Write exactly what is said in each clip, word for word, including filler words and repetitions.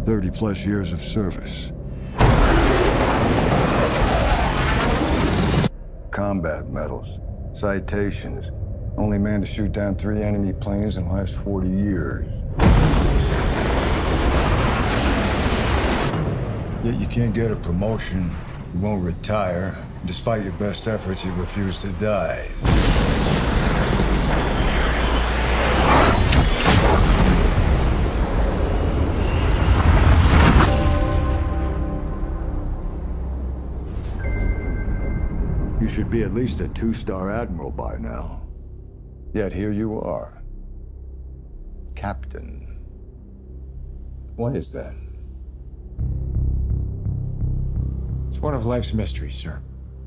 thirty plus years of service. Combat medals, citations. Only man to shoot down three enemy planes in the last forty years. Yet you can't get a promotion, you won't retire. Despite your best efforts, you refuse to die. You should be at least a two-star admiral by now. Yet here you are. Captain. Why is that? It's one of life's mysteries, sir.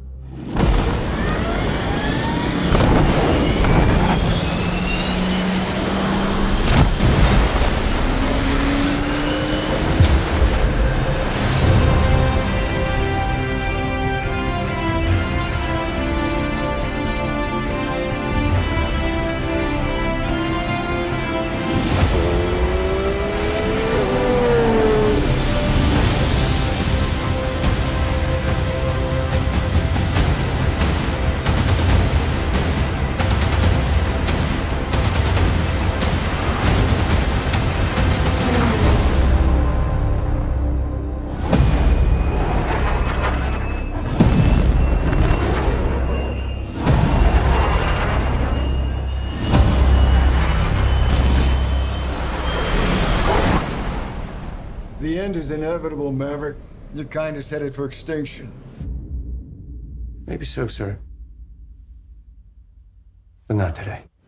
The end is inevitable, Maverick. Your kind is headed for extinction. Maybe so, sir. But not today.